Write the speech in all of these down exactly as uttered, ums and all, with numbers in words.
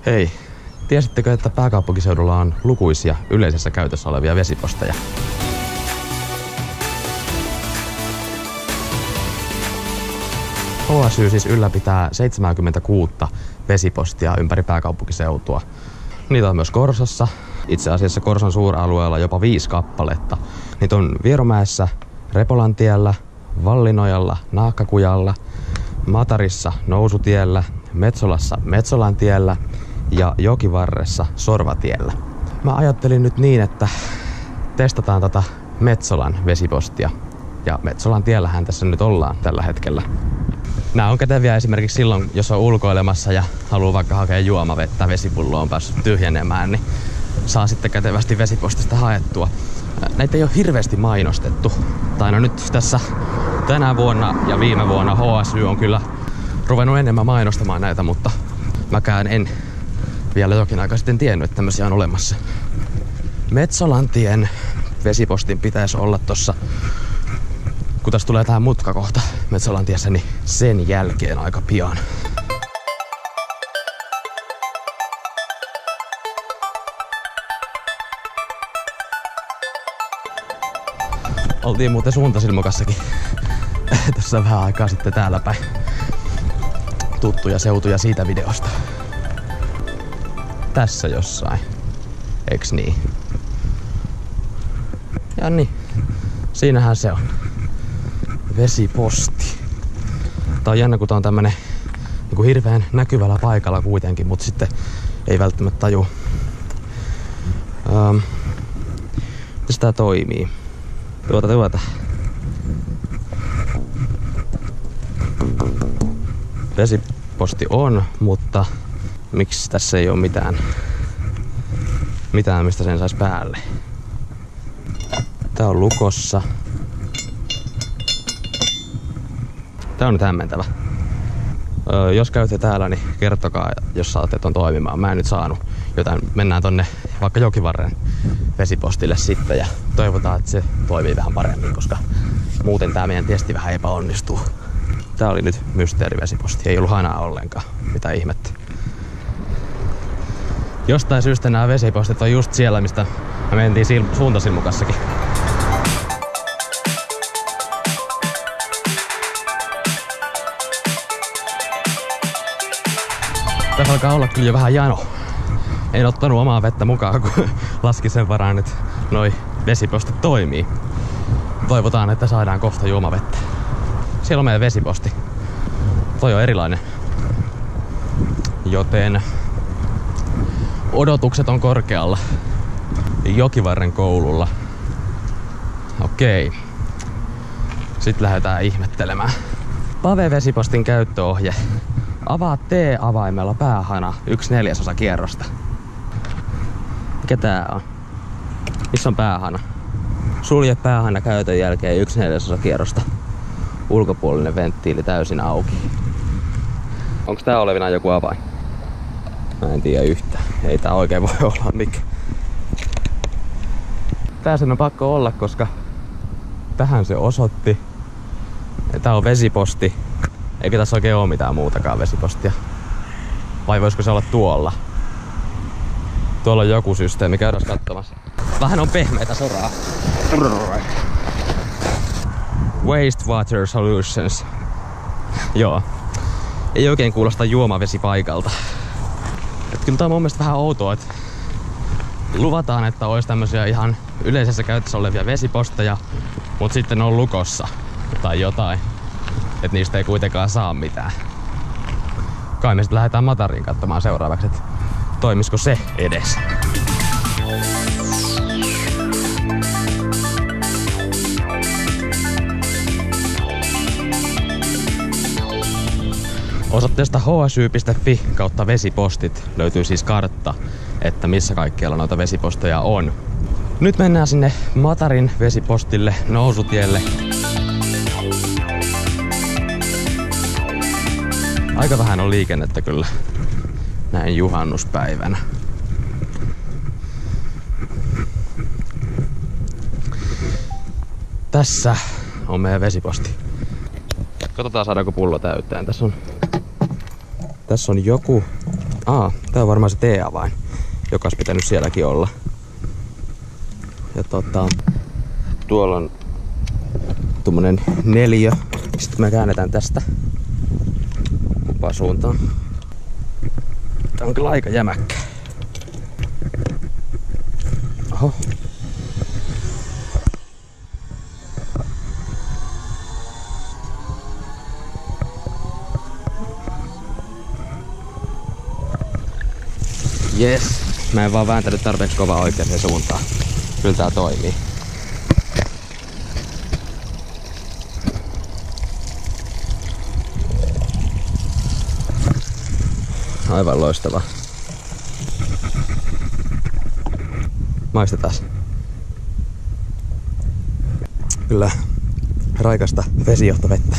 Hei, tiesittekö, että pääkaupunkiseudulla on lukuisia yleisessä käytössä olevia vesiposteja? H S Y siis ylläpitää seitsemänkymmentäkuusi vesipostia ympäri pääkaupunkiseutua. Niitä on myös Korsossa. Itse asiassa Korson suuralueella jopa viisi kappaletta. Niitä on Vierumäessä, Repolantiellä, Vallinojalla, Naakkakujalla, Matarissa, Nousutiellä, Metsolassa, Metsolantiellä ja Jokivarressa, Sorvatiellä. Mä ajattelin nyt niin, että testataan tätä Metsolan vesipostia. Ja Metsolan tiellähän tässä nyt ollaan tällä hetkellä. Nämä on käteviä esimerkiksi silloin, jos on ulkoilemassa ja haluaa vaikka hakea juomavettä, vesipullo on päässyt tyhjenemään, niin saa sitten kätevästi vesipostista haettua. Näitä ei ole hirveästi mainostettu. Tai no nyt tässä tänä vuonna ja viime vuonna H S Y on kyllä ruvennut enemmän mainostamaan näitä, mutta mäkään en vielä jokin aika sitten tiennyt, että tämmöisiä on olemassa. Metsolantien vesipostin pitäisi olla tossa, kun tässä tulee tää mutkakohta Metsolantiessä, niin sen jälkeen aika pian. Oltiin muuten Suuntasilmukassakin tässä vähän aikaa sitten täällä päin. Tuttuja seutuja siitä videosta. Tässä jossain. Eiks niin? Ja niin. Siinähän se on. Vesiposti. Tää on jännä, kun tää on tämmönen niin hirveän näkyvällä paikalla kuitenkin, mutta sitten ei välttämättä taju. Ähm, miten tää toimii? Tuota tuota. Vesiposti on, mutta miksi tässä ei ole mitään, mitään mistä sen saisi päälle? Tää on lukossa. Tää on nyt hämmentävä. Öö, jos käytte täällä, niin kertokaa, jos saatte ton toimimaan. Mä en nyt saanut, joten mennään tonne vaikka Jokivarren vesipostille sitten ja toivotaan, että se toimii vähän paremmin, koska muuten tää meidän testi vähän epäonnistuu. Tää oli nyt mysteerivesiposti, ei ollut hanaa ollenkaan, mitä ihmettä. Jostain syystä nämä vesipostit on just siellä, mistä me mentiin Suuntasilmukassakin. Tässä alkaa olla kyllä jo vähän jano. En ottanut omaa vettä mukaan, kun laski sen varaan, että noi vesipostit toimii. Toivotaan, että saadaan kohta juomavettä. Siellä on meidän vesiposti. Toi on erilainen. Joten odotukset on korkealla. Jokivarren koululla. Okei. Sitten lähdetään ihmettelemään. Pave-vesipostin käyttöohje. Avaa T-avaimella päähana yksi neljäsosa kierrosta. Mikä tää on? Missä on päähana? Sulje päähana käytön jälkeen yksi neljäsosa kierrosta. Ulkopuolinen venttiili täysin auki. Onks tää olevina joku avain? Mä en tiedä yhtään. Ei tää oikein voi olla mikä. Tää sen on pakko olla, koska tähän se osoitti. Tää on vesiposti. Eikä tässä oikein oo mitään muutakaan vesipostia. Vai voisiko se olla tuolla? Tuolla on joku systeemi, käydään katsomassa. Vähän on pehmeitä soraa. Wastewater Solutions. Joo. Ei oikein kuulosta juomavesipaikalta. Et kyllä tää on mun mielestä vähän outoa, että luvataan, että olisi tämmösiä ihan yleisessä käytössä olevia vesiposteja, mut sitten on lukossa tai jotain. Että niistä ei kuitenkaan saa mitään. Kai me sitten lähdetään Matariin katsomaan seuraavaksi, että toimisiko se edes. Osoitteesta h s y piste f i kautta vesipostit löytyy siis kartta, että missä kaikkialla noita vesiposteja on. Nyt mennään sinne Matarin vesipostille Nousutielle. Aika vähän on liikennettä kyllä näin juhannuspäivänä. Tässä on meidän vesiposti. Katsotaan saadaanko pullo täyteen. Tässä on, tässä on joku Aa, tää on varmaan se T-avain, joka olisi pitänyt sielläkin olla. Ja tota, tuolla on tuommoinen neliö. Sitten me käännetään tästä kumpaan suuntaan. Tää on kyllä aika jämäkkä. Oho. Jes, mä en vaan vääntänyt tarpeeksi kovaa oikeaan suuntaan. Kyllä tää toimii. Aivan loistava. Maistetaan. Kyllä raikasta vesijohtovettä.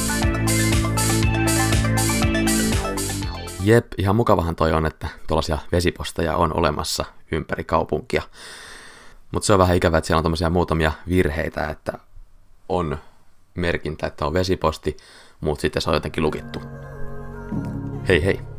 Jep, ihan mukavahan toi on, että tuollaisia vesiposteja on olemassa ympäri kaupunkia. Mutta se on vähän ikävä, että siellä on tommosia muutamia virheitä, että on merkintä, että on vesiposti, mutta sitten se on jotenkin lukittu. Hei hei!